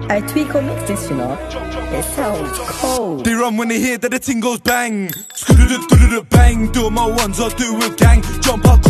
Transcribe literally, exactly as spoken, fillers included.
I tweak or mix this, you know. It sounds cold. They run when they hear that the ting goes bang. Skududud, skududud, bang. Do my ones, I'll do a gang. Jump up.